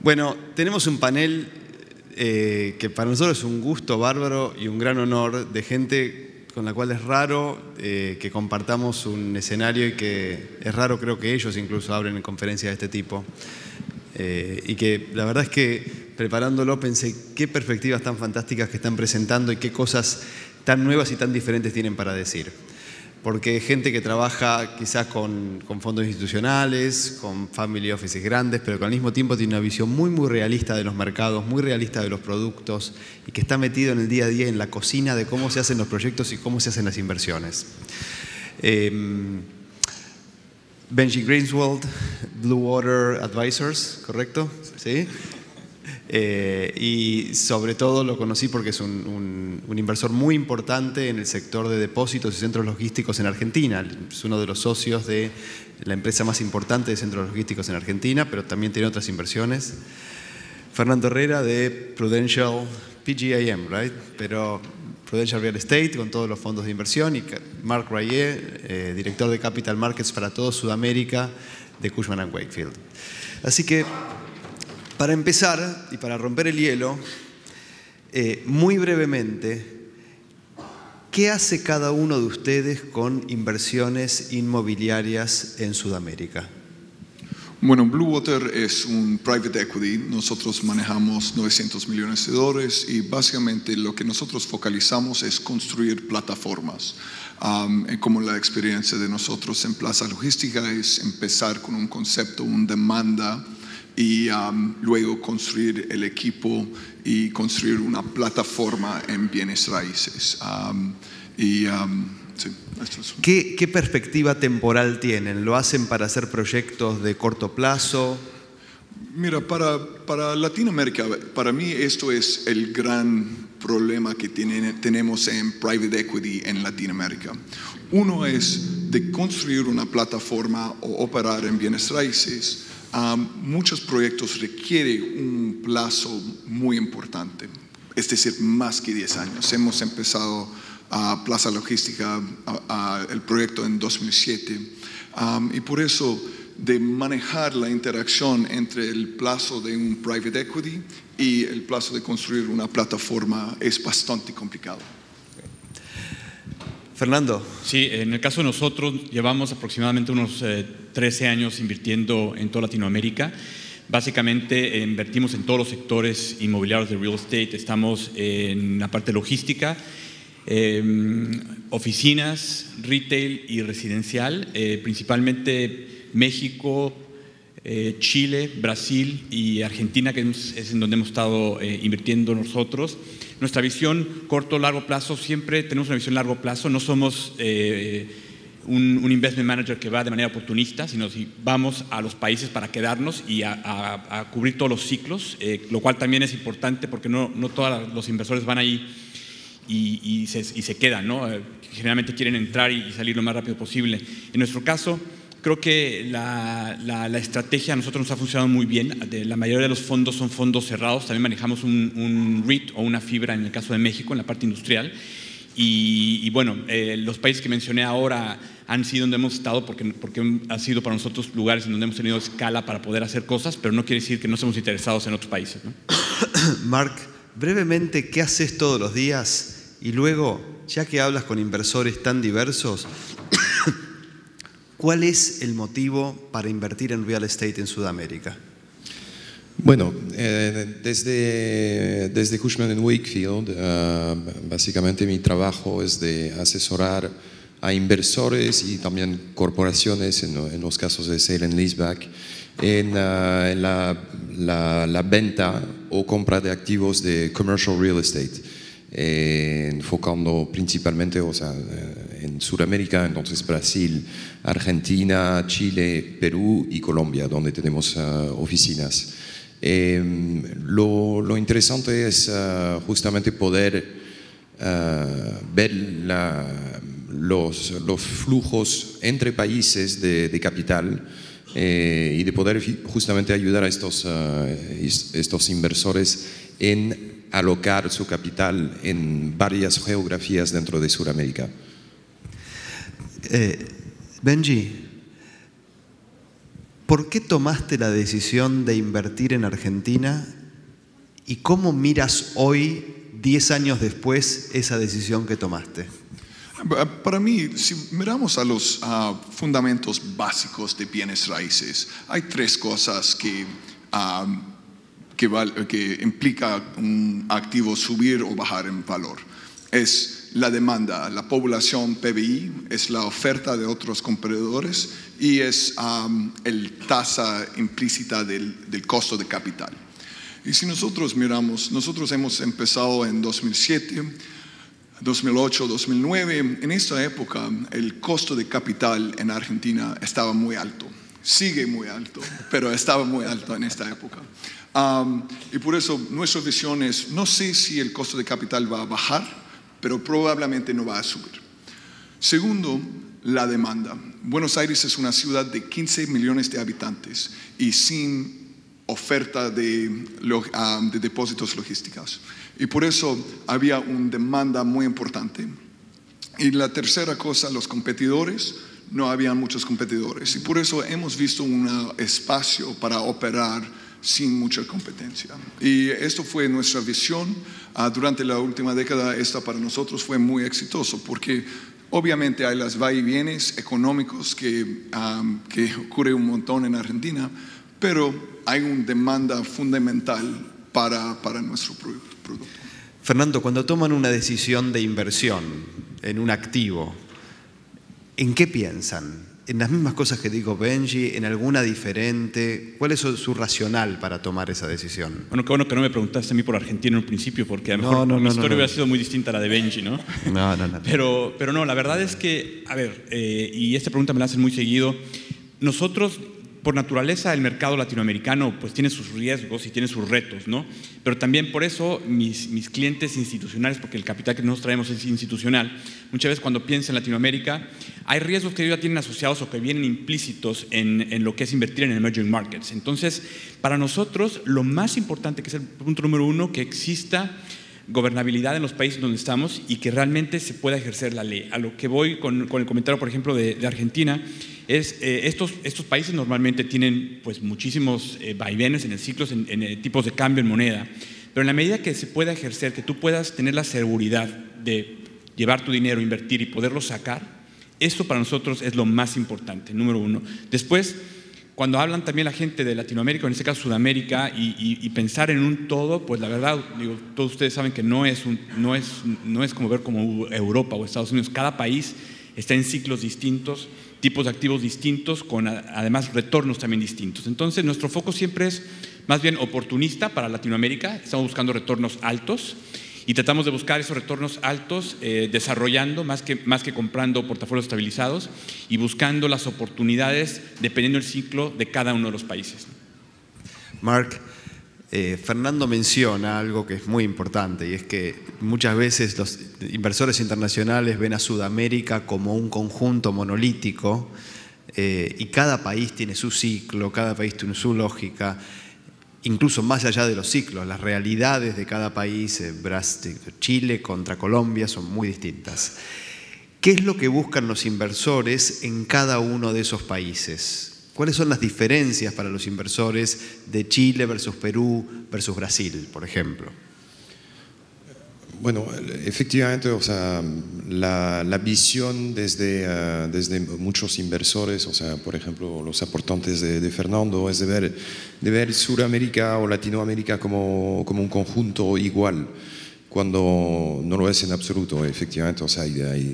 Bueno, tenemos un panel que para nosotros es un gusto bárbaro y un gran honor de gente con la cual es raro que compartamos un escenario y que es raro, creo que ellos incluso abren en conferencias de este tipo. Y que la verdad es que preparándolo pensé qué perspectivas tan fantásticas que están presentando y qué cosas tan nuevas y tan diferentes tienen para decir. Porque gente que trabaja quizás con fondos institucionales, con family offices grandes, pero que al mismo tiempo tiene una visión muy realista de los mercados, muy realista de los productos y que está metido en el día a día, en la cocina de cómo se hacen los proyectos y cómo se hacen las inversiones. Benji Greenswald, Blue Water Advisors, ¿correcto? ¿Sí? Y sobre todo lo conocí porque es un inversor muy importante en el sector de depósitos y centros logísticos en Argentina. Es uno de los socios de la empresa más importante de centros logísticos en Argentina, pero también tiene otras inversiones. Fernando Herrera de Prudential, PGIM, right? Pero Prudential Real Estate con todos los fondos de inversión, y Mark Rayet, director de Capital Markets para toda Sudamérica de Cushman & Wakefield. Así que para empezar y para romper el hielo, muy brevemente, ¿qué hace cada uno de ustedes con inversiones inmobiliarias en Sudamérica? Bueno, Blue Water es un private equity. Nosotros manejamos $900 millones y básicamente lo que nosotros focalizamos es construir plataformas. Como la experiencia de nosotros en Plaza Logística es empezar con un concepto, una demanda, y luego construir el equipo y construir una plataforma en bienes raíces. Sí, esto es... ¿Qué perspectiva temporal tienen? ¿Lo hacen para hacer proyectos de corto plazo? Mira, para Latinoamérica, para mí esto es el gran problema que tenemos en private equity en Latinoamérica. Uno es de construir una plataforma o operar en bienes raíces. Muchos proyectos requieren un plazo muy importante, es decir, más que 10 años. Hemos empezado Plaza Logística, el proyecto en 2007, y por eso de manejar la interacción entre el plazo de un private equity y el plazo de construir una plataforma es bastante complicado. Fernando. Sí, en el caso de nosotros llevamos aproximadamente unos 13 años invirtiendo en toda Latinoamérica. Básicamente invertimos en todos los sectores inmobiliarios de real estate. Estamos en la parte logística, oficinas, retail y residencial, principalmente México, Chile, Brasil y Argentina, que es en donde hemos estado invirtiendo nosotros. Nuestra visión corto-largo plazo, siempre tenemos una visión largo plazo, no somos un investment manager que va de manera oportunista, sino si vamos a los países para quedarnos y a cubrir todos los ciclos, lo cual también es importante porque no todos los inversores van ahí y se quedan, ¿no? Generalmente quieren entrar y salir lo más rápido posible. En nuestro caso, creo que la estrategia a nosotros nos ha funcionado muy bien. La mayoría de los fondos son fondos cerrados. También manejamos un REIT o una fibra en el caso de México, en la parte industrial. Y bueno, los países que mencioné ahora han sido donde hemos estado porque han sido para nosotros lugares en donde hemos tenido escala para poder hacer cosas, pero no quiere decir que no estemos interesados en otros países, ¿no? Mark, brevemente, ¿qué haces todos los días? Y luego, ya que hablas con inversores tan diversos, ¿cuál es el motivo para invertir en real estate en Sudamérica? Bueno, desde Cushman & Wakefield, básicamente mi trabajo es de asesorar a inversores y también corporaciones, en los casos de sale and leaseback, en la venta o compra de activos de commercial real estate, enfocando principalmente en Sudamérica, entonces Brasil, Argentina, Chile, Perú y Colombia, donde tenemos oficinas. Lo interesante es justamente poder ver los flujos entre países de capital y de poder justamente ayudar a estos inversores en alocar su capital en varias geografías dentro de Sudamérica. Benji, ¿por qué tomaste la decisión de invertir en Argentina y cómo miras hoy, 10 años después, esa decisión que tomaste? Para mí, si miramos a los fundamentos básicos de bienes raíces, hay tres cosas que implica un activo subir o bajar en valor. Es la demanda, la población PBI, es la oferta de otros compradores y es el tasa implícita del costo de capital. Y si nosotros miramos, nosotros hemos empezado en 2007, 2008, 2009, en esta época el costo de capital en Argentina estaba muy alto. Sigue muy alto, pero estaba muy alto en esta época. Y por eso nuestra visión es, no sé si el costo de capital va a bajar, pero probablemente no va a subir. Segundo, la demanda. Buenos Aires es una ciudad de 15 millones de habitantes y sin oferta de depósitos logísticos. Y por eso había una demanda muy importante. Y la tercera cosa, los competidores, no había muchos competidores. Y por eso hemos visto un espacio para operar sin mucha competencia. Y esto fue nuestra visión. Durante la última década, esta para nosotros fue muy exitoso, porque obviamente hay las vaivienes económicos que ocurre un montón en Argentina, pero hay una demanda fundamental para nuestro producto. Fernando, cuando toman una decisión de inversión en un activo, ¿en qué piensan? ¿En las mismas cosas que dijo Benji? ¿En alguna diferente? ¿Cuál es su racional para tomar esa decisión? Bueno, qué bueno que no me preguntaste a mí por Argentina en un principio, porque a lo mejor mi historia hubiera sido muy distinta a la de Benji, ¿no? No. Pero no, la verdad es que, a ver, y esta pregunta me la hacen muy seguido, nosotros, por naturaleza, el mercado latinoamericano pues tiene sus riesgos y tiene sus retos, ¿no? Pero también por eso mis clientes institucionales, porque el capital que nosotros traemos es institucional, muchas veces cuando piensan en Latinoamérica, hay riesgos que ellos ya tienen asociados o que vienen implícitos en lo que es invertir en emerging markets. Entonces, para nosotros, lo más importante, que es el punto número uno, que exista gobernabilidad en los países donde estamos y que realmente se pueda ejercer la ley. A lo que voy con el comentario, por ejemplo, de Argentina, es estos países normalmente tienen pues muchísimos vaivenes en el ciclo, en tipos de cambio en moneda, pero en la medida que se pueda ejercer, que tú puedas tener la seguridad de llevar tu dinero, invertir y poderlo sacar, esto para nosotros es lo más importante, número uno. Después, cuando hablan también la gente de Latinoamérica, en este caso Sudamérica, y pensar en un todo, pues la verdad, digo, todos ustedes saben que no es como ver como Europa o Estados Unidos. Cada país está en ciclos distintos, tipos de activos distintos, con además retornos también distintos. Entonces, nuestro foco siempre es más bien oportunista para Latinoamérica. Estamos buscando retornos altos y tratamos de buscar esos retornos altos desarrollando más que comprando portafolios estabilizados y buscando las oportunidades dependiendo del ciclo de cada uno de los países. Mark, Fernando menciona algo que es muy importante y es que muchas veces los inversores internacionales ven a Sudamérica como un conjunto monolítico y cada país tiene su ciclo, cada país tiene su lógica. Incluso más allá de los ciclos, las realidades de cada país, Chile contra Colombia, son muy distintas. ¿Qué es lo que buscan los inversores en cada uno de esos países? ¿Cuáles son las diferencias para los inversores de Chile versus Perú versus Brasil, por ejemplo? Bueno, efectivamente, o sea, la visión desde muchos inversores, o sea, por ejemplo, los aportantes de Fernando, es de ver Sudamérica o Latinoamérica como un conjunto igual, cuando no lo es en absoluto, efectivamente. O sea,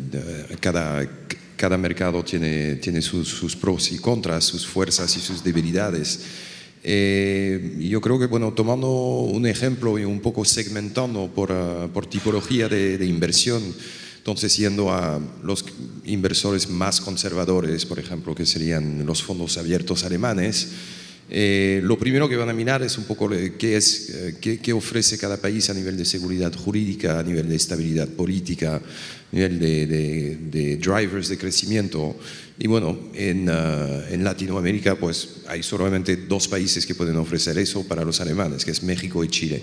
cada mercado tiene sus pros y contras, sus fuerzas y sus debilidades. Yo creo que, bueno, tomando un ejemplo y un poco segmentando por tipología de inversión, entonces yendo a los inversores más conservadores, por ejemplo, que serían los fondos abiertos alemanes, lo primero que van a mirar es un poco qué ofrece cada país a nivel de seguridad jurídica, a nivel de estabilidad política, a nivel de drivers de crecimiento. Y bueno, en Latinoamérica pues hay solamente dos países que pueden ofrecer eso para los alemanes, que es México y Chile.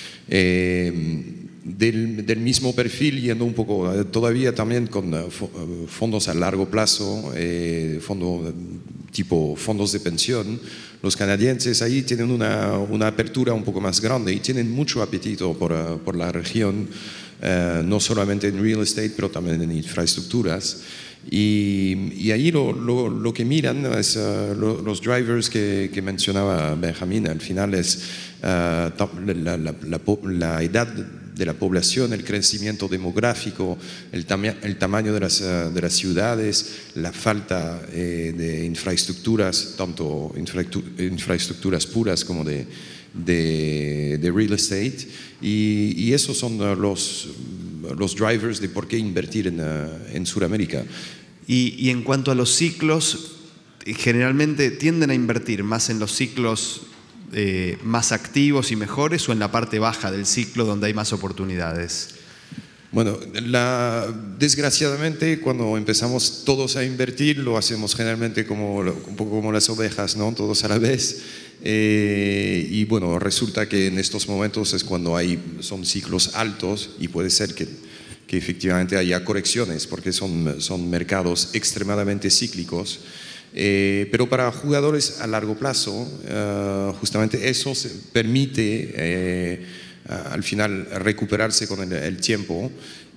Del mismo perfil, yendo un poco todavía también con fondos a largo plazo, fondo tipo fondos de pensión, los canadienses ahí tienen una apertura un poco más grande y tienen mucho apetito por la región, no solamente en real estate, pero también en infraestructuras. Y ahí lo que miran es los drivers que mencionaba Benjamín. Al final es la edad de la población, el crecimiento demográfico, el tamaño de las ciudades, la falta de infraestructuras, tanto infraestructuras puras como de real estate, y esos son los drivers de por qué invertir en Sudamérica. Y en cuanto a los ciclos, generalmente tienden a invertir más en los ciclos más activos y mejores, o en la parte baja del ciclo donde hay más oportunidades. Bueno, desgraciadamente cuando empezamos todos a invertir lo hacemos generalmente un poco como las ovejas, ¿no? Todos a la vez. Y bueno, resulta que en estos momentos es cuando son ciclos altos, y puede ser que efectivamente haya correcciones porque son mercados extremadamente cíclicos. Pero para jugadores a largo plazo, justamente eso permite al final recuperarse con el tiempo,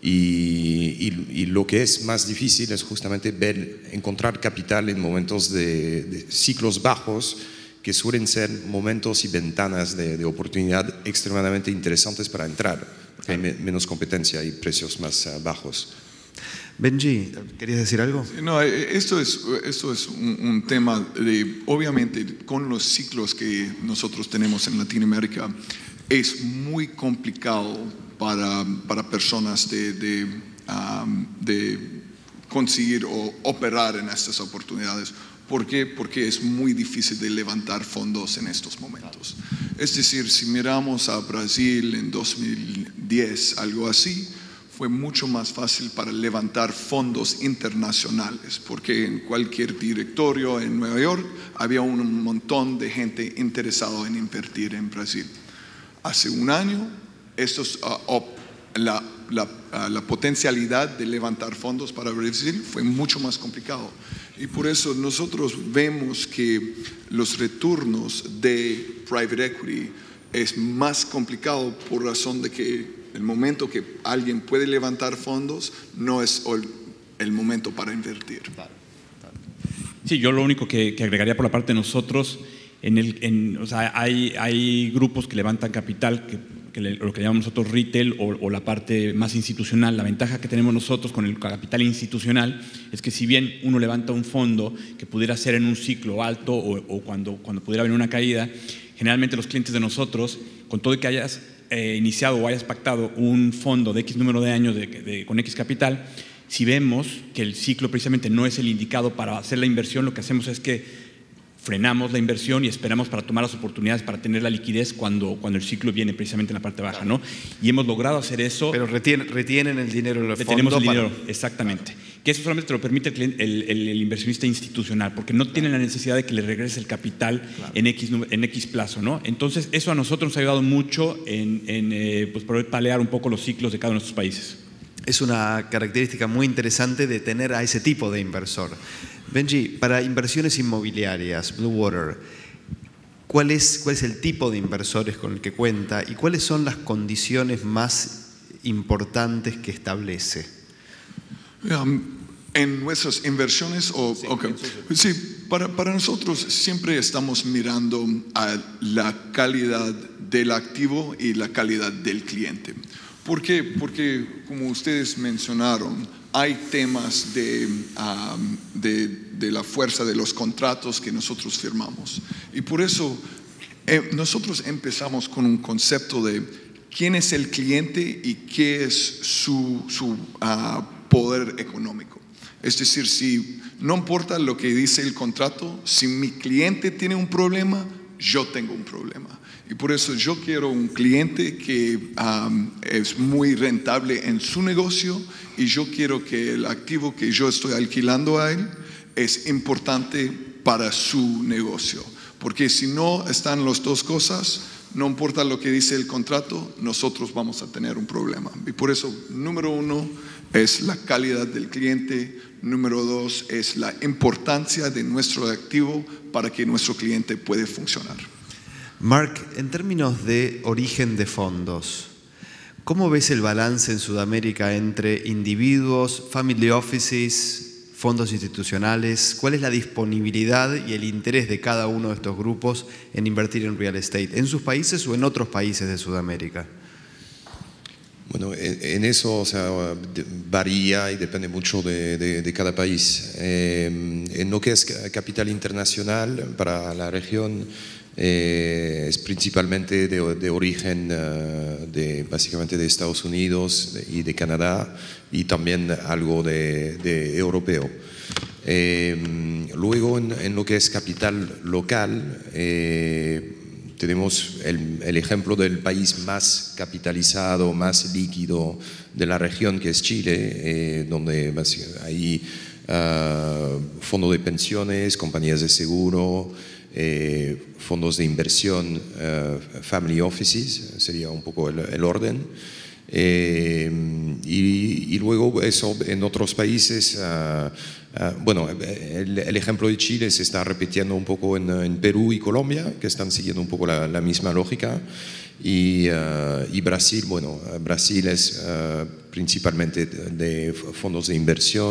y lo que es más difícil es justamente encontrar capital en momentos de ciclos bajos, que suelen ser momentos y ventanas de oportunidad extremadamente interesantes para entrar, porque hay menos competencia y precios más bajos. Benji, ¿querías decir algo? No, esto es un tema de, obviamente, con los ciclos que nosotros tenemos en Latinoamérica, es muy complicado para personas de conseguir o operar en estas oportunidades. ¿Por qué? Porque es muy difícil de levantar fondos en estos momentos. Es decir, si miramos a Brasil en 2010, algo así, fue mucho más fácil para levantar fondos internacionales, porque en cualquier directorio en Nueva York había un montón de gente interesada en invertir en Brasil. Hace un año, la potencialidad de levantar fondos para Brasil fue mucho más complicado. Y por eso nosotros vemos que los retornos de private equity es más complicado, por razón de que el momento que alguien puede levantar fondos no es el momento para invertir. Sí, yo lo único que agregaría por la parte de nosotros, o sea, hay grupos que levantan capital, lo que llamamos nosotros retail, o la parte más institucional. La ventaja que tenemos nosotros con el capital institucional es que, si bien uno levanta un fondo que pudiera ser en un ciclo alto o cuando pudiera venir una caída, generalmente los clientes de nosotros, con todo y que hayas iniciado o hayas pactado un fondo de X número de años con X capital, si vemos que el ciclo precisamente no es el indicado para hacer la inversión, lo que hacemos es que frenamos la inversión y esperamos para tomar las oportunidades, para tener la liquidez cuando el ciclo viene precisamente en la parte baja, ¿no? Y hemos logrado hacer eso. Pero retienen el dinero en el fondo. Retenemos el dinero, exactamente. Que eso solamente te lo permite el inversionista institucional, porque no tiene la necesidad de que le regrese el capital en X plazo, ¿no? Entonces, eso a nosotros nos ha ayudado mucho en poder palear un poco los ciclos de cada uno de nuestros países. Es una característica muy interesante de tener a ese tipo de inversor. Benji, para inversiones inmobiliarias, Blue Water, ¿cuál es el tipo de inversores con el que cuenta y cuáles son las condiciones más importantes que establece? En nuestras inversiones, sí, para nosotros siempre estamos mirando a la calidad del activo y la calidad del cliente. ¿Por qué? Porque, como ustedes mencionaron, hay temas de la fuerza de los contratos que nosotros firmamos. Y por eso nosotros empezamos con un concepto de quién es el cliente y qué es su poder económico. Es decir, si no importa lo que dice el contrato, si mi cliente tiene un problema, yo tengo un problema. Y por eso yo quiero un cliente que es muy rentable en su negocio, y yo quiero que el activo que yo estoy alquilando a él es importante para su negocio. Porque si no están las dos cosas, no importa lo que dice el contrato, nosotros vamos a tener un problema. Y por eso, número 1 es la calidad del cliente, número 2 es la importancia de nuestro activo para que nuestro cliente pueda funcionar. Mark, en términos de origen de fondos, ¿cómo ves el balance en Sudamérica entre individuos, family offices, fondos institucionales? ¿Cuál es la disponibilidad y el interés de cada uno de estos grupos en invertir en real estate, en sus países o en otros países de Sudamérica? Bueno, en eso, o sea, varía y depende mucho de cada país. En lo que es capital internacional para la región, es principalmente de origen básicamente de Estados Unidos y de Canadá, y también algo de europeo. Luego en lo que es capital local, tenemos el ejemplo del país más capitalizado, más líquido de la región, que es Chile, donde hay fondos de pensiones, compañías de seguro, fondos de inversión, family offices, sería un poco el orden. Y luego eso en otros países, bueno, el ejemplo de Chile se está repitiendo un poco en Perú y Colombia, que están siguiendo un poco la misma lógica. Y Brasil, bueno, Brasil es principalmente de fondos de inversión,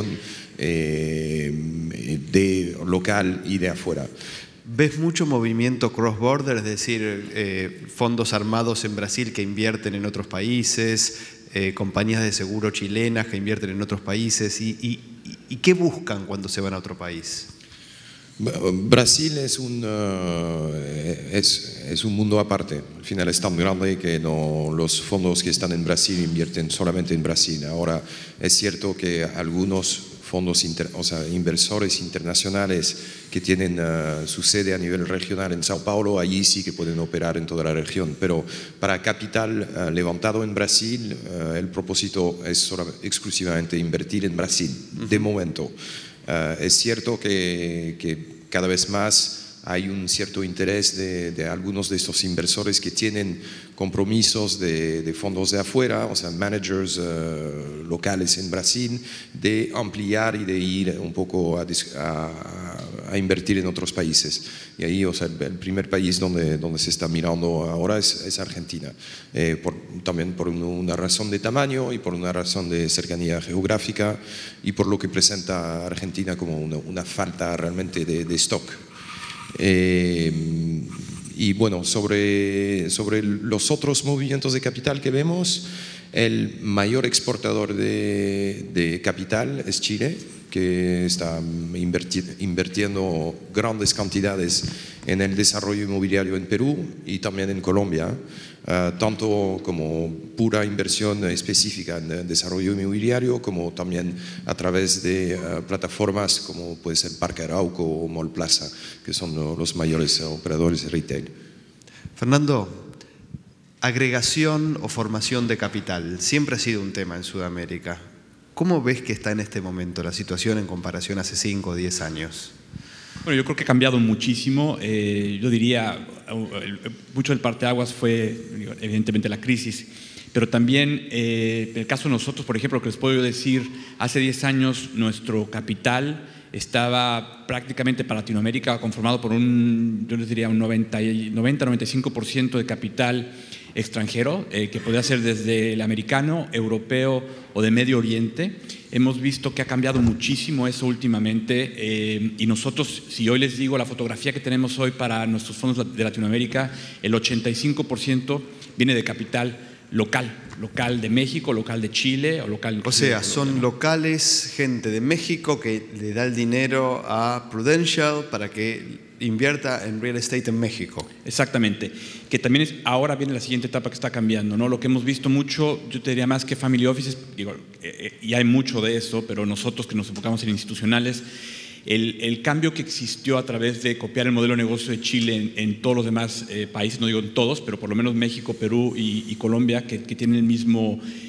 de local y de afuera. ¿Ves mucho movimiento cross-border, es decir, fondos armados en Brasil que invierten en otros países, compañías de seguro chilenas que invierten en otros países? ¿Y qué buscan cuando se van a otro país? Brasil es un mundo aparte. Al final es tan grande que los fondos que están en Brasil invierten solamente en Brasil. Ahora, es cierto que algunos fondos, inversores internacionales que tienen su sede a nivel regional en Sao Paulo, allí sí que pueden operar en toda la región. Pero para capital levantado en Brasil, el propósito es exclusivamente invertir en Brasil, de momento. Es cierto que cada vez más hay un cierto interés de algunos de estos inversores que tienen compromisos de fondos de afuera, o sea, managers locales en Brasil, de ampliar y de ir un poco a invertir en otros países. Y ahí, o sea, el primer país donde se está mirando ahora es Argentina, también por una razón de tamaño y por una razón de cercanía geográfica, y por lo que presenta Argentina como una falta realmente de stock. Y bueno, sobre los otros movimientos de capital que vemos, el mayor exportador de capital es Chile, que está invirtiendo grandes cantidades en el desarrollo inmobiliario en Perú y también en Colombia, tanto como pura inversión específica en desarrollo inmobiliario, como también a través de plataformas como puede ser Parque Arauco o Mall Plaza, que son los mayores operadores de retail. Fernando, agregación o formación de capital siempre ha sido un tema en Sudamérica. ¿Cómo ves que está en este momento la situación en comparación a hace 5 o 10 años? Bueno, yo creo que ha cambiado muchísimo. Yo diría, mucho del parteaguas fue evidentemente la crisis, pero también en el caso de nosotros, por ejemplo, lo que les puedo decir, hace 10 años nuestro capital estaba prácticamente para Latinoamérica conformado por yo les diría un 90-95% de capital extranjero, que podría ser desde el americano, europeo o de Medio Oriente. Hemos visto que ha cambiado muchísimo eso últimamente, y nosotros, si hoy les digo la fotografía que tenemos hoy para nuestros fondos de Latinoamérica, el 85% viene de capital local de México, local de Chile o local. O sea, son locales, gente de México que le da el dinero a Prudential para que invierta en real estate en México. Exactamente, que también ahora viene la siguiente etapa que está cambiando, ¿no? Lo que hemos visto mucho, yo te diría más que family offices, y hay mucho de eso, pero nosotros que nos enfocamos en institucionales, el cambio que existió a través de copiar el modelo de negocio de Chile en todos los demás países, no digo en todos, pero por lo menos México, Perú y Colombia, que tienen el mismo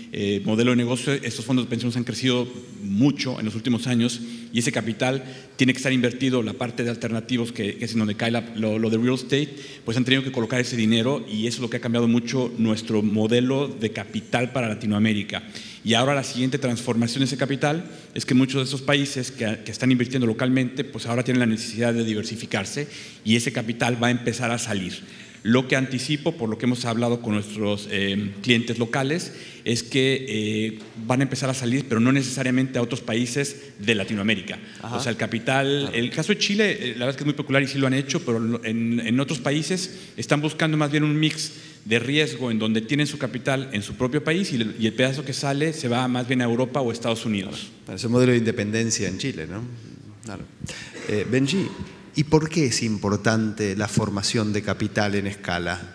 modelo de negocio. Estos fondos de pensiones han crecido mucho en los últimos años y ese capital tiene que estar invertido. La parte de alternativos, que es en donde cae lo de real estate, pues han tenido que colocar ese dinero y eso es lo que ha cambiado mucho nuestro modelo de capital para Latinoamérica. Y ahora la siguiente transformación de ese capital es que muchos de esos países que están invirtiendo localmente, pues ahora tienen la necesidad de diversificarse y ese capital va a empezar a salir. Lo que anticipo, por lo que hemos hablado con nuestros clientes locales, es que van a empezar a salir, pero no necesariamente a otros países de Latinoamérica. Ajá. O sea, el capital, el caso de Chile, la verdad es que es muy peculiar y sí lo han hecho, pero en otros países están buscando más bien un mix de riesgo en donde tienen su capital en su propio país y el pedazo que sale se va más bien a Europa o Estados Unidos. Claro. Es un modelo de independencia en Chile, ¿no? Claro. Benji, ¿y por qué es importante la formación de capital en escala?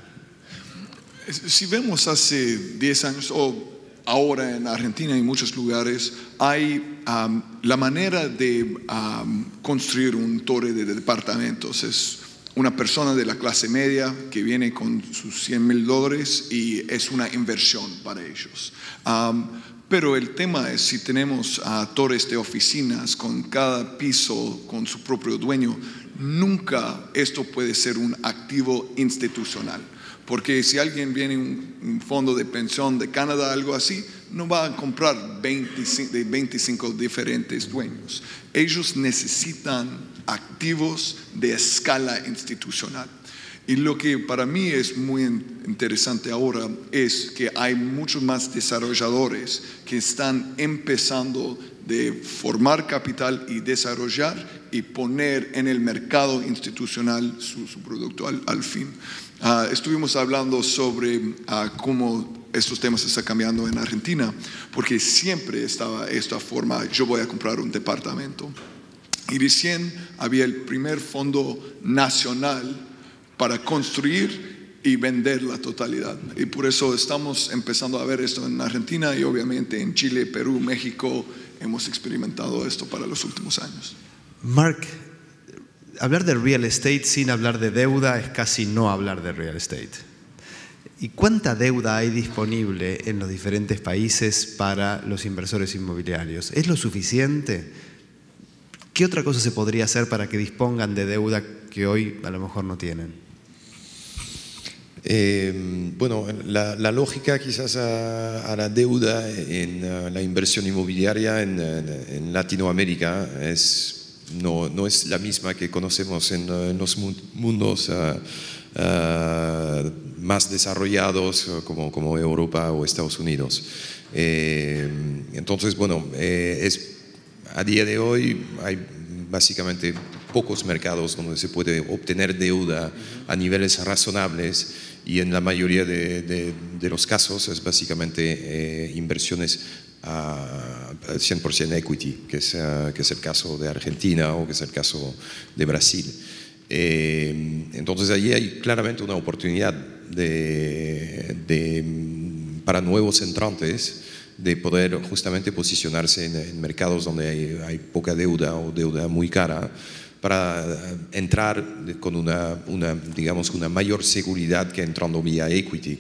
Si vemos hace 10 años o ahora en Argentina y en muchos lugares, hay la manera de construir un torre de departamentos. Es una persona de la clase media que viene con sus $100,000 y es una inversión para ellos. Pero el tema es si tenemos torres de oficinas con cada piso con su propio dueño, nunca esto puede ser un activo institucional. Porque si alguien viene un fondo de pensión de Canadá, algo así, no va a comprar 25 diferentes dueños. Ellos necesitan activos de escala institucional. Y lo que para mí es muy interesante ahora es que hay muchos más desarrolladores que están empezando de formar capital y desarrollar y poner en el mercado institucional su producto al fin. Estuvimos hablando sobre cómo estos temas están cambiando en Argentina, porque siempre estaba esta forma, yo voy a comprar un departamento. Y recién había el primer fondo nacional para construir y vender la totalidad. Y por eso estamos empezando a ver esto en Argentina y obviamente en Chile, Perú, México, hemos experimentado esto para los últimos años. Mark, hablar de real estate sin hablar de deuda es casi no hablar de real estate. ¿Y cuánta deuda hay disponible en los diferentes países para los inversores inmobiliarios? ¿Es lo suficiente? ¿Qué otra cosa se podría hacer para que dispongan de deuda que hoy a lo mejor no tienen? Bueno, la lógica quizás a la deuda en la inversión inmobiliaria en Latinoamérica no es la misma que conocemos en los mundos más desarrollados como Europa o Estados Unidos. Entonces, bueno, a día de hoy hay básicamente pocos mercados donde se puede obtener deuda a niveles razonables y en la mayoría de los casos es básicamente inversiones a 100% equity, que es el caso de Argentina o que es el caso de Brasil. Entonces allí hay claramente una oportunidad para nuevos entrantes de poder justamente posicionarse en mercados donde hay poca deuda o deuda muy cara, para entrar con digamos, una mayor seguridad que entrando vía equity.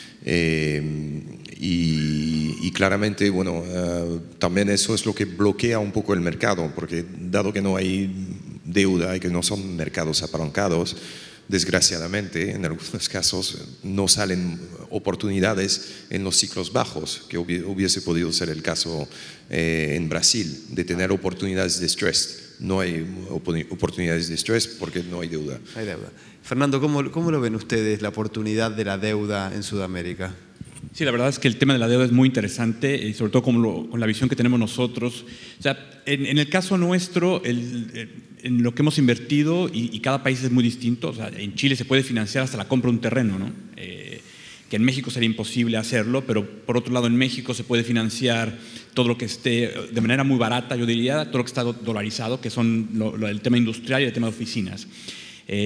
Y claramente, bueno, también eso es lo que bloquea un poco el mercado, porque dado que no hay deuda y que no son mercados apalancados, desgraciadamente, en algunos casos no salen oportunidades en los ciclos bajos, que hubiese podido ser el caso en Brasil, de tener oportunidades de stress. No hay oportunidades de stress porque no hay deuda. Hay deuda. Fernando, ¿cómo lo ven ustedes, la oportunidad de la deuda en Sudamérica? Sí, la verdad es que el tema de la deuda es muy interesante y sobre todo con la visión que tenemos nosotros. O sea, en el caso nuestro, en lo que hemos invertido y cada país es muy distinto. O sea, en Chile se puede financiar hasta la compra de un terreno, ¿no? Que en México sería imposible hacerlo, pero por otro lado en México se puede financiar todo lo que esté de manera muy barata, yo diría, todo lo que está dolarizado, que son el tema industrial y el tema de oficinas.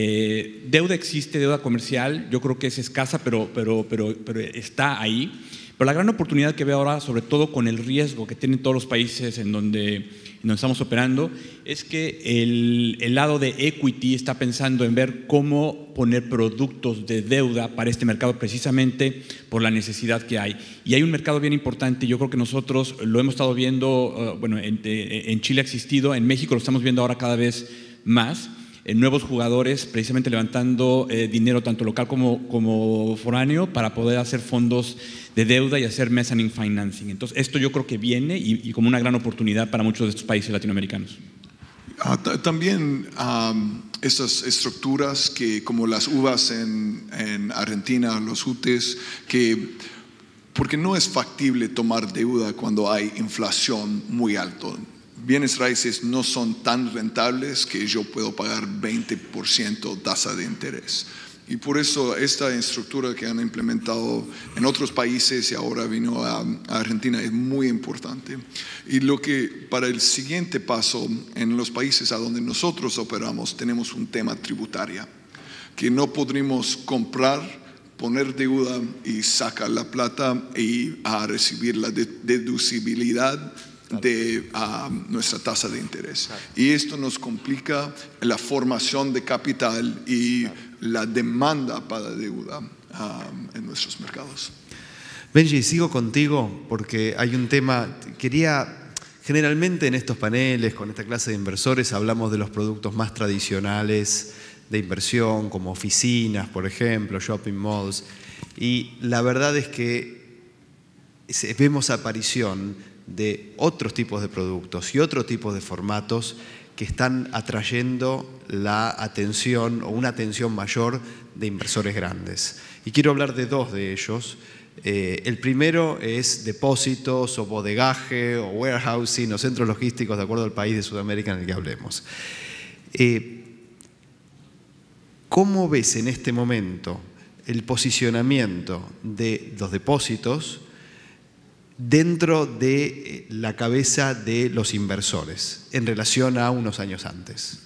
Deuda existe, deuda comercial, yo creo que es escasa, pero está ahí. Pero la gran oportunidad que veo ahora, sobre todo con el riesgo que tienen todos los países en donde estamos operando, es que el lado de equity está pensando en ver cómo poner productos de deuda para este mercado precisamente por la necesidad que hay. Y hay un mercado bien importante, yo creo que nosotros lo hemos estado viendo, en Chile ha existido, en México lo estamos viendo ahora cada vez más, nuevos jugadores precisamente levantando dinero tanto local como foráneo para poder hacer fondos de deuda y hacer mezzanine financing. Entonces esto yo creo que viene y como una gran oportunidad para muchos de estos países latinoamericanos. También estas estructuras que como las uvas en Argentina, los UTES, porque no es factible tomar deuda cuando hay inflación muy alta. Bienes raíces no son tan rentables que yo puedo pagar 20% tasa de interés. Y por eso esta estructura que han implementado en otros países y ahora vino a Argentina es muy importante. Y lo que para el siguiente paso en los países a donde nosotros operamos tenemos un tema tributario, que no podremos comprar, poner deuda y sacar la plata y recibir la deducibilidad de nuestra tasa de interés. Y esto nos complica la formación de capital y la demanda para deuda en nuestros mercados. Benji, sigo contigo porque hay un tema, generalmente en estos paneles, con esta clase de inversores, hablamos de los productos más tradicionales de inversión, como oficinas, por ejemplo, shopping malls, y la verdad es que vemos aparición de otros tipos de productos y otros tipos de formatos que están atrayendo la atención o una atención mayor de inversores grandes. Y quiero hablar de dos de ellos. El primero es depósitos o bodegaje o warehousing o centros logísticos de acuerdo al país de Sudamérica en el que hablemos. ¿Cómo ves en este momento el posicionamiento de los depósitos dentro de la cabeza de los inversores en relación a unos años antes?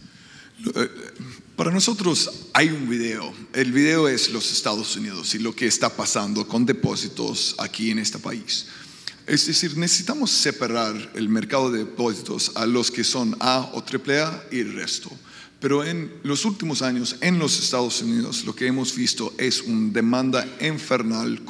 Para nosotros hay un video. El video es los Estados Unidos y lo que está pasando con depósitos aquí en este país. Es decir, necesitamos separar el mercado de depósitos a los que son A o AAA y el resto. Pero en los últimos años en los Estados Unidos lo que hemos visto es una demanda infernal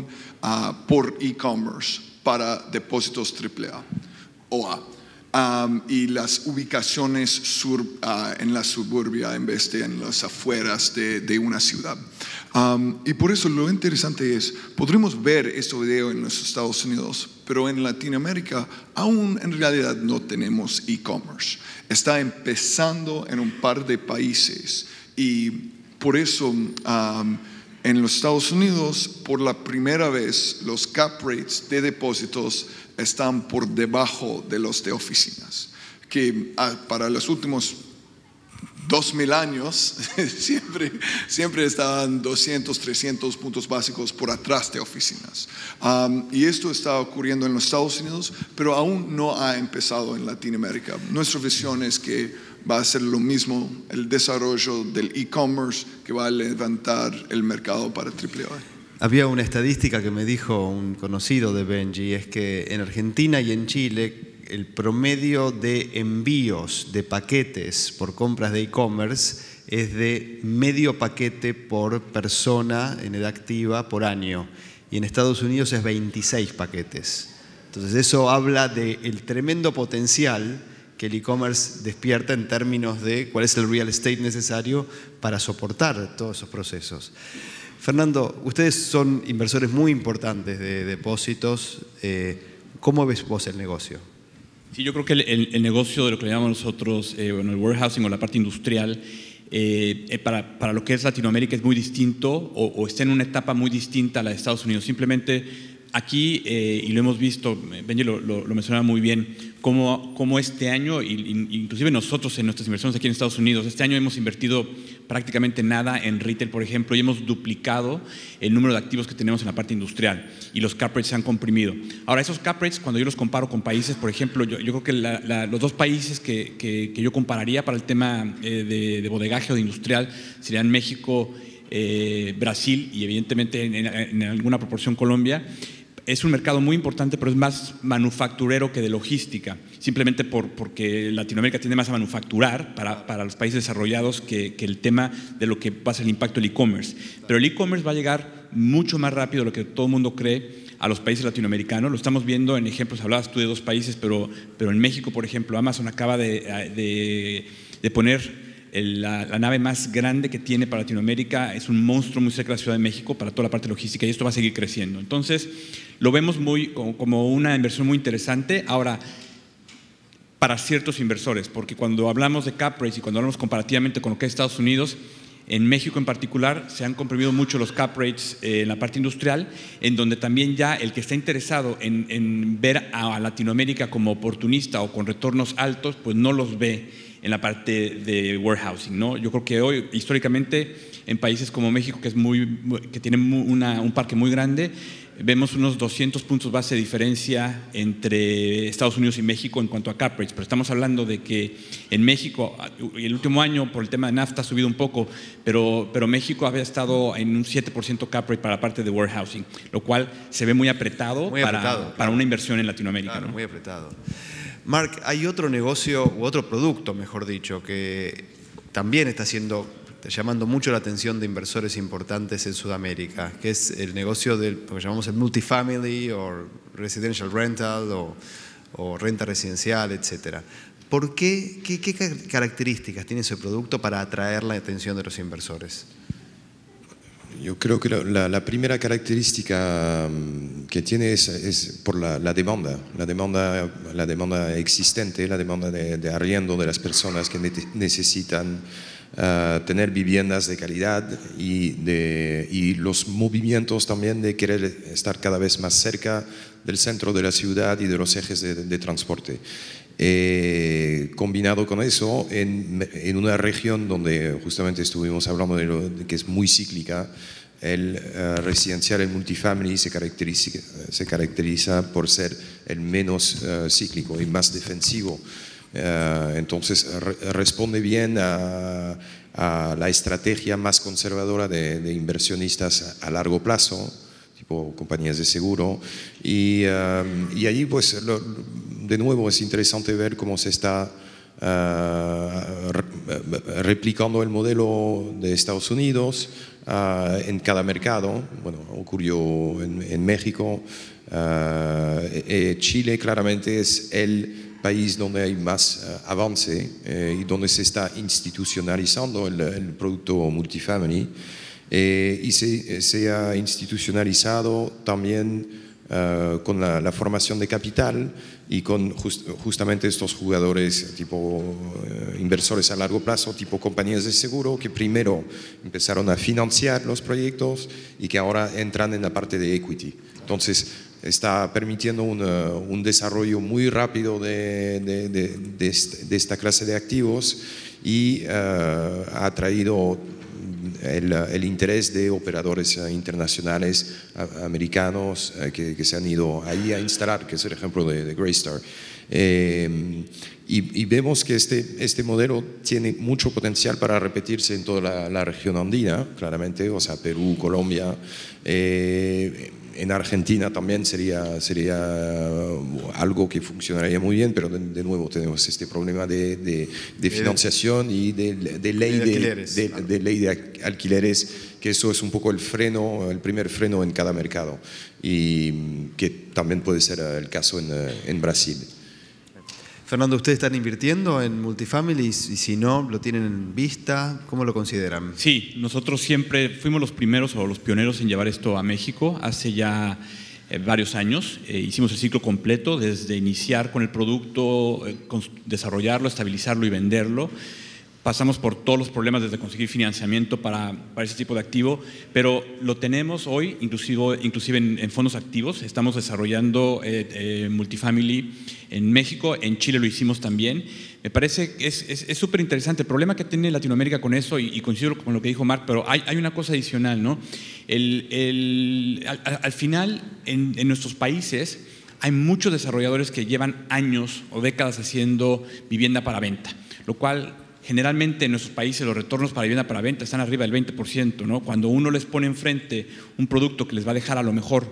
por e-commerce para depósitos AAA o A. Y las ubicaciones en la suburbia en vez de en las afueras de una ciudad. Y por eso lo interesante es, podremos ver este video en los Estados Unidos, pero en Latinoamérica aún en realidad no tenemos e-commerce. Está empezando en un par de países y por eso en los Estados Unidos, por la primera vez, los cap rates de depósitos están por debajo de los de oficinas, que para los últimos 2000 años siempre estaban 200, 300 puntos básicos por atrás de oficinas. Y esto está ocurriendo en los Estados Unidos, pero aún no ha empezado en Latinoamérica. Nuestra visión es que va a ser lo mismo el desarrollo del e-commerce que va a levantar el mercado para AAA. Había una estadística que me dijo un conocido de Benji, es que en Argentina y en Chile el promedio de envíos de paquetes por compras de e-commerce es de medio paquete por persona en edad activa por año, y en Estados Unidos es 26 paquetes. Entonces eso habla del tremendo potencial que el e-commerce despierta en términos de cuál es el real estate necesario para soportar todos esos procesos. Fernando, ustedes son inversores muy importantes de depósitos. ¿Cómo ves vos el negocio? Sí, yo creo que el negocio de lo que le llamamos nosotros, el warehousing o la parte industrial, para lo que es Latinoamérica es muy distinto o está en una etapa muy distinta a la de Estados Unidos. Simplemente aquí, y lo hemos visto, Benji lo mencionaba muy bien, cómo este año, inclusive nosotros en nuestras inversiones aquí en Estados Unidos, este año hemos invertido prácticamente nada en retail, por ejemplo, y hemos duplicado el número de activos que tenemos en la parte industrial y los cap rates se han comprimido. Ahora, esos cap rates, cuando yo los comparo con países, por ejemplo, yo creo que los dos países que yo compararía para el tema de bodegaje o de industrial serían México, Brasil y evidentemente en alguna proporción Colombia. es un mercado muy importante, pero es más manufacturero que de logística, simplemente porque Latinoamérica tiende más a manufacturar para los países desarrollados que el tema de lo que va a ser el impacto del e-commerce. Pero el e-commerce va a llegar mucho más rápido de lo que todo el mundo cree a los países latinoamericanos. Lo estamos viendo en ejemplos, hablabas tú de 2 países, pero en México, por ejemplo, Amazon acaba de poner la nave más grande que tiene para Latinoamérica. Es un monstruo muy cerca de la Ciudad de México para toda la parte logística, y esto va a seguir creciendo. Entonces, lo vemos como una inversión muy interesante. Ahora, para ciertos inversores, porque cuando hablamos de cap rates y cuando hablamos comparativamente con lo que es Estados Unidos, en México en particular se han comprimido mucho los cap rates en la parte industrial, en donde también ya el que está interesado en ver a Latinoamérica como oportunista o con retornos altos, pues no los ve en la parte de warehousing, ¿no? Yo creo que hoy, históricamente, en países como México, que tiene un parque muy grande, vemos unos 200 puntos base de diferencia entre Estados Unidos y México en cuanto a cap rates, pero estamos hablando de que en México, el último año por el tema de NAFTA ha subido un poco, pero México había estado en un 7% cap rate para la parte de warehousing, lo cual se ve muy apretado, para una inversión en Latinoamérica. Claro, ¿no? Muy apretado. Mark, hay otro negocio, u otro producto, mejor dicho, que también está llamando mucho la atención de inversores importantes en Sudamérica, que es el negocio del lo que llamamos el multifamily o residential rental o renta residencial, etc. ¿Por qué? ¿Qué características tiene ese producto para atraer la atención de los inversores? Yo creo que la primera característica que tiene es por la demanda existente, la demanda de arriendo de las personas que necesitan tener viviendas de calidad y los movimientos también de querer estar cada vez más cerca del centro de la ciudad y de los ejes de transporte. Combinado con eso, en una región donde justamente estuvimos hablando de que es muy cíclica, el residencial, el multifamily se caracteriza por ser el menos cíclico y más defensivo. Entonces responde bien a la estrategia más conservadora de inversionistas a largo plazo, tipo compañías de seguro, y allí pues de nuevo es interesante ver cómo se está replicando el modelo de Estados Unidos en cada mercado. Bueno, ocurrió en México. Chile claramente es el país donde hay más avance y donde se está institucionalizando el producto multifamily. Y se ha institucionalizado también con la formación de capital y con justamente estos jugadores tipo inversores a largo plazo, tipo compañías de seguro, que primero empezaron a financiar los proyectos y que ahora entran en la parte de equity. Entonces está permitiendo un desarrollo muy rápido de esta clase de activos y ha traído el interés de operadores internacionales americanos que se han ido ahí a instalar, que es el ejemplo de Greystar. Y vemos que este modelo tiene mucho potencial para repetirse en toda la región andina, claramente, o sea, Perú, Colombia. En Argentina también sería algo que funcionaría muy bien, pero de nuevo tenemos este problema de financiación y de ley de alquileres, que eso es un poco el primer freno en cada mercado, y que también puede ser el caso en Brasil. Fernando, ¿ustedes están invirtiendo en multifamily? Y si no, ¿lo tienen en vista? ¿Cómo lo consideran? Sí, nosotros siempre fuimos los primeros o los pioneros en llevar esto a México. Hace ya varios años hicimos el ciclo completo, desde iniciar con el producto, desarrollarlo, estabilizarlo y venderlo. Pasamos por todos los problemas desde conseguir financiamiento para ese tipo de activo, pero lo tenemos hoy, inclusive en fondos activos. Estamos desarrollando multifamily en México, en Chile lo hicimos también. Me parece que es súper interesante. El problema que tiene Latinoamérica con eso, y coincido con lo que dijo Mark, pero hay una cosa adicional, ¿no? Al final, en nuestros países, hay muchos desarrolladores que llevan años o décadas haciendo vivienda para venta, lo cual generalmente en nuestros países los retornos para vivienda para venta están arriba del 20%, ¿no? Cuando uno les pone enfrente un producto que les va a dejar a lo mejor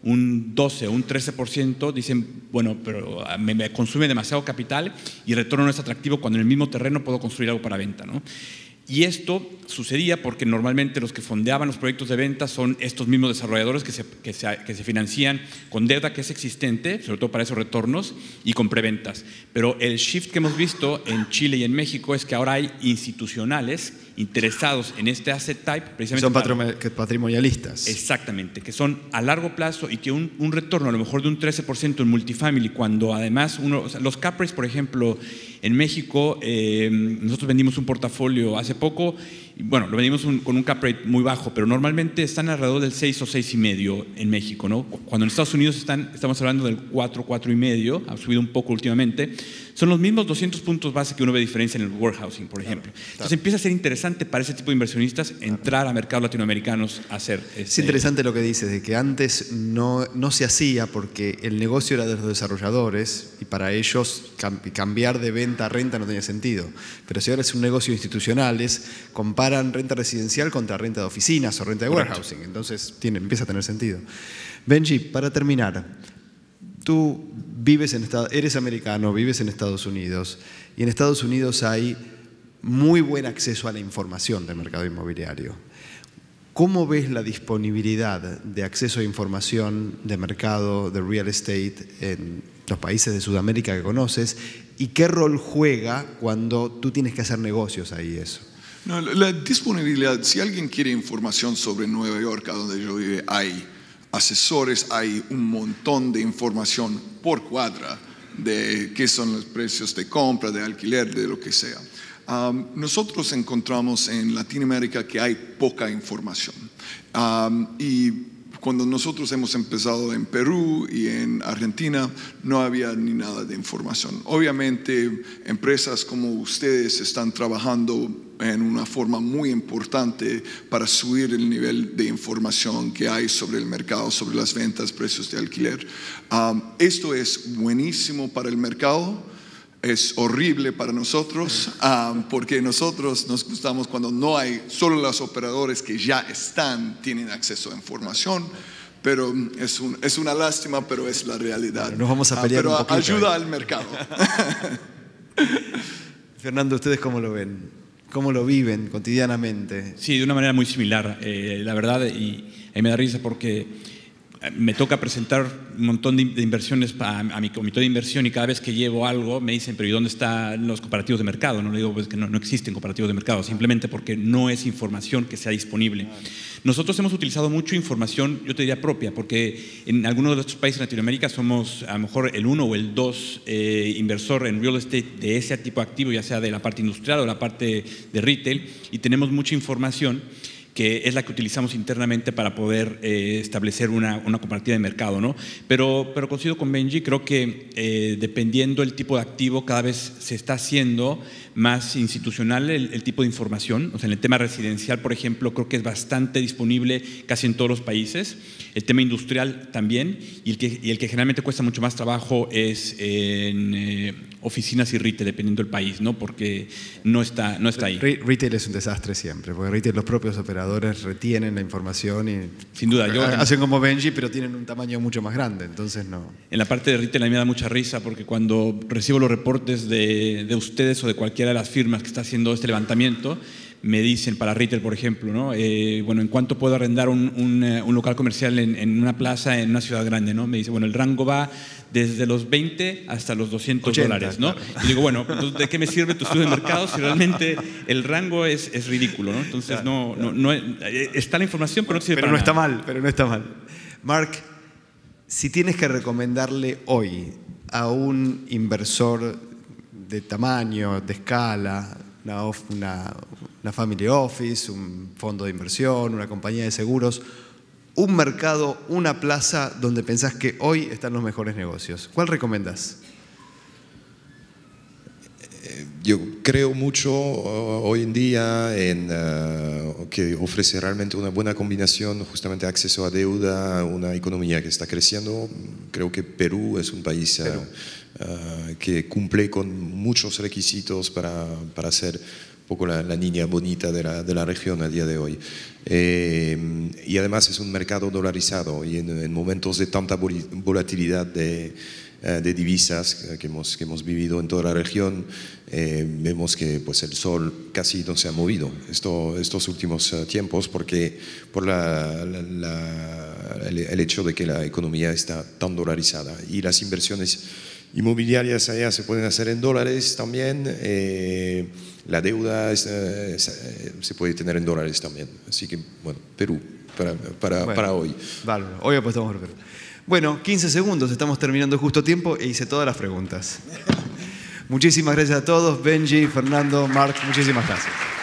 un 12 o un 13%, dicen, bueno, pero me consume demasiado capital y el retorno no es atractivo cuando en el mismo terreno puedo construir algo para venta, ¿no? Y esto sucedía porque normalmente los que fondeaban los proyectos de venta son estos mismos desarrolladores que se financian con deuda que es existente, sobre todo para esos retornos, y con preventas. Pero el shift que hemos visto en Chile y en México es que ahora hay institucionales interesados en este asset type. Precisamente son patrimonialistas. Exactamente, que son a largo plazo y que un retorno a lo mejor de un 13% en multifamily, cuando además los cap rates, por ejemplo, en México, nosotros vendimos un portafolio hace poco, y bueno, lo vendimos con un cap rate muy bajo, pero normalmente están alrededor del 6 o 6,5 en México, ¿no? Cuando en Estados Unidos estamos hablando del 4, 4,5, ha subido un poco últimamente. Son los mismos 200 puntos base que uno ve diferencia en el warehousing, por ejemplo. Entonces empieza a ser interesante para ese tipo de inversionistas entrar a mercados latinoamericanos a hacer. Es interesante lo que dices, de que antes no se hacía porque el negocio era de los desarrolladores y para ellos cambiar de venta a renta no tenía sentido. Pero si ahora es un negocio institucional, comparan renta residencial contra renta de oficinas o renta de warehousing. Entonces empieza a tener sentido. Benji, para terminar, tú eres americano, vives en Estados Unidos y en Estados Unidos hay muy buen acceso a la información del mercado inmobiliario. ¿Cómo ves la disponibilidad de acceso a información de mercado, de real estate en los países de Sudamérica que conoces? ¿Y qué rol juega cuando tú tienes que hacer negocios ahí eso? No, la disponibilidad, si alguien quiere información sobre Nueva York, a donde yo vivo, hay asesores, hay un montón de información por cuadra de qué son los precios de compra, de alquiler, de lo que sea. Nosotros encontramos en Latinoamérica que hay poca información. Y cuando nosotros hemos empezado en Perú y en Argentina, no había ni nada de información. Obviamente, empresas como ustedes están trabajando en una forma muy importante para subir el nivel de información que hay sobre el mercado, sobre las ventas, precios de alquiler. Esto es buenísimo para el mercado. Es horrible para nosotros porque nosotros nos gustamos cuando no hay, solo los operadores que ya tienen acceso a información, pero es una lástima, pero es la realidad. Pero nos vamos a pelear un poquito. Pero ayuda al mercado. Fernando, ¿ustedes cómo lo ven? ¿Cómo lo viven cotidianamente? Sí, de una manera muy similar, la verdad, y a mí me da risa porque me toca presentar un montón de inversiones a mi comité de inversión y cada vez que llevo algo me dicen, pero ¿y dónde están los comparativos de mercado? No le digo pues, que no existen comparativos de mercado, simplemente porque no es información que sea disponible. Nosotros hemos utilizado mucho información, yo te diría propia, porque en algunos de estos países de Latinoamérica somos a lo mejor el 1 o el 2 inversor en real estate de ese tipo de activo, ya sea de la parte industrial o de la parte de retail, y tenemos mucha información que es la que utilizamos internamente para poder establecer una comparativa de mercado, ¿no? Pero coincido con Benji, creo que dependiendo del tipo de activo, cada vez se está haciendo más institucional el tipo de información. O sea, en el tema residencial, por ejemplo, creo que es bastante disponible casi en todos los países. El tema industrial también, y el que generalmente cuesta mucho más trabajo es en oficinas y retail, dependiendo del país, ¿no? Porque no está ahí. Retail es un desastre siempre, porque retail los propios operadores retienen la información y sin duda, hacen como Benji, pero tienen un tamaño mucho más grande, entonces no. En la parte de retail a mí me da mucha risa porque cuando recibo los reportes de ustedes o de cualquiera de las firmas que está haciendo este levantamiento, me dicen para retail, por ejemplo, ¿no? Bueno, ¿en cuánto puedo arrendar un local comercial en una plaza en una ciudad grande, ¿no? Me dice, bueno, el rango va desde los 20 hasta los $200, ¿no? Claro. Y digo, bueno, entonces, ¿de qué me sirve tu estudio de mercado si realmente el rango es ridículo, ¿no? Entonces, claro, no está la información, pero no sirve para nada. Pero no está mal. Mark, si tienes que recomendarle hoy a un inversor de tamaño, de escala, una family office, un fondo de inversión, una compañía de seguros, un mercado, una plaza donde pensás que hoy están los mejores negocios, ¿cuál recomendás? Yo creo mucho hoy en día en que ofrece realmente una buena combinación, justamente acceso a deuda, una economía que está creciendo. Creo que Perú es un país que cumple con muchos requisitos para ser poco la niña bonita de la región a día de hoy. Y además es un mercado dolarizado y en momentos de tanta volatilidad de divisas que hemos vivido en toda la región, vemos que pues, el sol casi no se ha movido estos últimos tiempos por el hecho de que la economía está tan dolarizada y las inversiones inmobiliarias allá se pueden hacer en dólares también, la deuda se puede tener en dólares también, así que bueno, Perú para hoy. Vale, hoy apostamos por Perú. Bueno, 15 segundos, estamos terminando justo a tiempo e hice todas las preguntas. Muchísimas gracias a todos, Benji, Fernando, Marc, muchísimas gracias.